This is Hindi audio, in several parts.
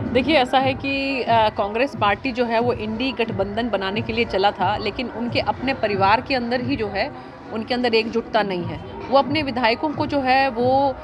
देखिए, ऐसा है कि कांग्रेस पार्टी जो है वो इंडी गठबंधन बनाने के लिए चला था, लेकिन उनके अपने परिवार के अंदर ही जो है उनके अंदर एकजुटता नहीं है। वो अपने विधायकों को जो है वो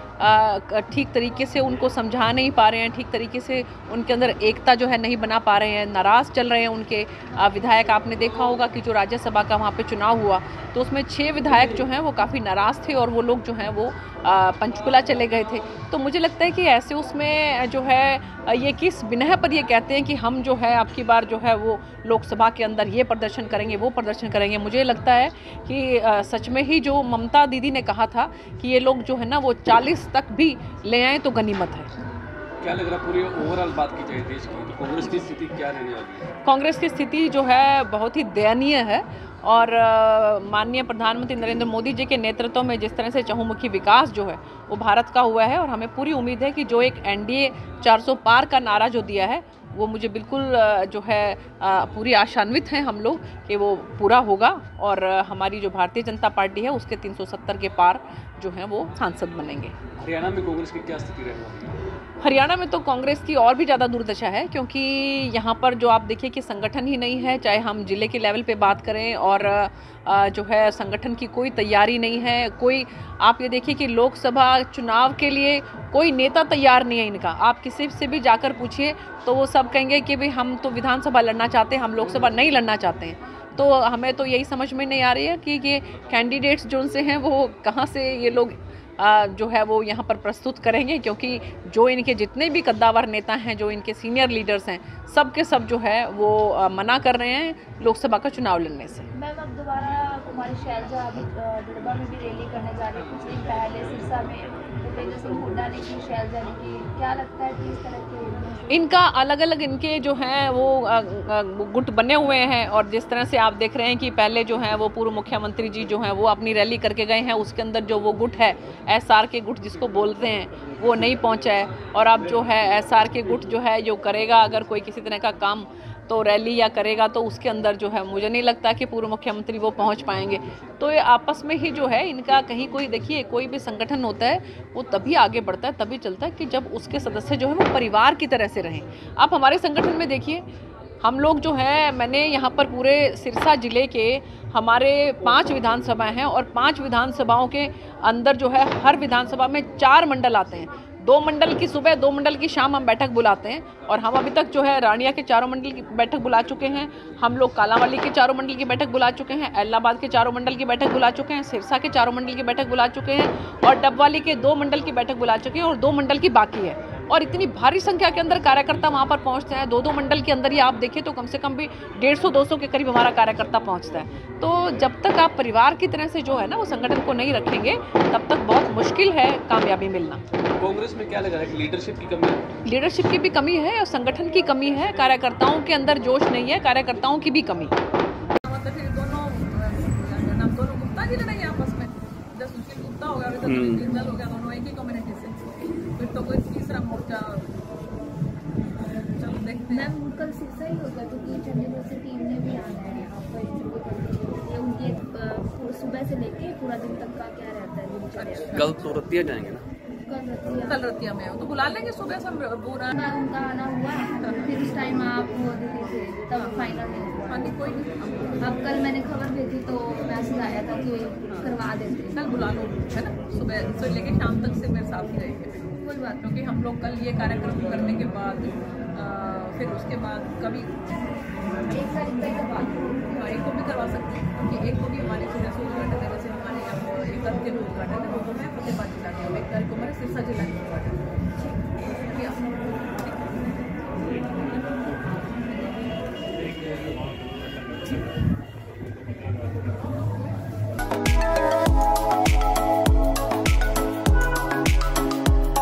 ठीक तरीके से उनको समझा नहीं पा रहे हैं, ठीक तरीके से उनके अंदर एकता जो है नहीं बना पा रहे हैं, नाराज़ चल रहे हैं उनके विधायक। आपने देखा होगा कि जो राज्यसभा का वहाँ पे चुनाव हुआ तो उसमें 6 विधायक जो हैं वो काफ़ी नाराज़ थे और वो लोग जो हैं वो पंचकुला चले गए थे। तो मुझे लगता है कि ऐसे उसमें जो है ये किस बिनह पर ये कहते हैं कि हम जो है अब की बार जो है वो लोकसभा के अंदर ये प्रदर्शन करेंगे, वो प्रदर्शन करेंगे। मुझे लगता है कि सच में ही जो ममता दीदी ने कहा था कि ये लोग जो है ना वो 40 तक भी ले आए तो गनीमत है। क्या लग रहा है, पूरी ओवरऑल बात की जाए देश की तो कांग्रेस की स्थिति क्या रहने वाली है? कांग्रेस की स्थिति जो है बहुत ही दयनीय है और माननीय प्रधानमंत्री नरेंद्र मोदी जी के नेतृत्व में जिस तरह से चहुमुखी विकास जो है वो भारत का हुआ है और हमें पूरी उम्मीद है कि जो एक एनडीए 400 पार का नारा जो दिया है वो मुझे बिल्कुल जो है पूरी आशान्वित हैं हम लोग कि वो पूरा होगा और हमारी जो भारतीय जनता पार्टी है उसके 370 के पार जो हैं वो सांसद बनेंगे। हरियाणा में कांग्रेस की क्या स्थिति रहने वाली है? हरियाणा में तो कांग्रेस की और भी ज़्यादा दुर्दशा है, क्योंकि यहाँ पर जो आप देखिए कि संगठन ही नहीं है, चाहे हम जिले के लेवल पे बात करें और जो है संगठन की कोई तैयारी नहीं है। कोई आप ये देखिए कि लोकसभा चुनाव के लिए कोई नेता तैयार नहीं है इनका। आप किसी से भी जाकर पूछिए तो वो सब कहेंगे कि भाई हम तो विधानसभा लड़ना चाहते हैं, हम लोकसभा नहीं लड़ना चाहते हैं। तो हमें तो यही समझ में नहीं आ रही है कि ये कैंडिडेट्स जो उनसे हैं वो कहाँ से ये लोग जो है वो यहाँ पर प्रस्तुत करेंगे, क्योंकि जो इनके जितने भी कद्दावर नेता हैं, जो इनके सीनियर लीडर्स हैं, सब के सब जो है वो मना कर रहे हैं लोकसभा का चुनाव लड़ने से। मैम, अब दोबारा कुमारी शैलजा अभी दिड़बा में भी रैली करने जा रही है। कुछ दिन पहले सिरसा में भूपेंद्र सिंह हुड्डा ने की, शैलजा ने की। क्या लगता है कि इस तरह के इनका अलग अलग इनके जो हैं वो गुट बने हुए हैं और जिस तरह से आप देख रहे हैं कि पहले जो हैं वो पूर्व मुख्यमंत्री जी जो हैं वो अपनी रैली करके गए हैं, उसके अंदर जो वो गुट है एसआर के गुट जिसको बोलते हैं वो नहीं पहुंचा है। और अब जो है एसआर के गुट जो है जो करेगा अगर कोई किसी तरह का काम तो रैली या करेगा तो उसके अंदर जो है मुझे नहीं लगता कि पूर्व मुख्यमंत्री वो पहुंच पाएंगे। तो ये आपस में ही जो है इनका कहीं कोई देखिए कोई भी संगठन होता है वो तभी आगे बढ़ता है, तभी चलता है कि जब उसके सदस्य जो है वो परिवार की तरह से रहें। आप हमारे संगठन में देखिए हम लोग जो है मैंने यहाँ पर पूरे सिरसा जिले के हमारे 5 विधानसभाएं हैं और 5 विधानसभाओं के अंदर जो है हर विधानसभा में 4 मंडल आते हैं। 2 मंडल की सुबह, 2 मंडल की शाम हम बैठक बुलाते हैं और हम अभी तक जो है रानिया के 4 मंडल की बैठक बुला चुके हैं। हम लोग कालांवाली के 4 मंडल की बैठक बुला चुके हैं, इलाहाबाद के 4 मंडल की बैठक बुला चुके हैं, सिरसा के 4 मंडल की बैठक बुला चुके हैं और डबवाली के 2 मंडल की बैठक बुला चुके हैं और 2 मंडल की बाकी है। और इतनी भारी संख्या के अंदर कार्यकर्ता वहाँ पर पहुँचते हैं। 2-2 मंडल के अंदर ही आप देखिए तो कम से कम भी 150-200 के करीब हमारा कार्यकर्ता पहुँचता है। तो जब तक आप परिवार की तरह से जो है ना वो संगठन को नहीं रखेंगे तब तक बहुत मुश्किल है कामयाबी मिलना। कांग्रेस में क्या लग रहा है कि लीडरशिप की कमी है? लीडरशिप की भी कमी है और संगठन की कमी है, कार्यकर्ताओं के अंदर जोश नहीं है, कार्यकर्ताओं की भी कमी। मतलब फिर दोनों गुप्ता की लड़ाई आपस में, जब सुशील गुप्ता हो गया तो जिंदल हो गया, दोनों एक ही कम्युनिटी से, फिर तो कोई तीसरा मोर्चा चलो देखते हैं। मैम, कल सिरसा ही होगा क्योंकि चंडीगढ़ से टीम ने भी आना है आपको इंटरव्यू करने के लिए। उनके सुबह से लेके पूरा दिन तक का क्या रहता है दिनचर्या? कल तो रतिया जाएंगे ना? कल रतिया में हो तो बुला लेंगे सुबह से पूरा उनका आना हुआ, फिर उस टाइम आप वो दिल्ली थे तब फाइनल नहीं हुआ। हाँ, कोई नहीं। अब कल मैंने खबर भेजी तो मैसेज आया था कि करवा देते। कल बुला लो है ना, सुबह से लेके शाम तक से मेरे साथ ही रहेंगे। कोई बात क्योंकि हम लोग कल ये कार्यक्रम करने के बाद फिर उसके बाद कभी एक तारीख का ही करवा दो। एक को भी करवा सकते हैं, क्योंकि एक को भी हमारे जिले से उद्घाटन है, जैसे हमारे यहाँ एक के उद्घाटन है वो तो मैं फतेहाबाद जिला के, 1 तारीख को हमारे सिरसा जिला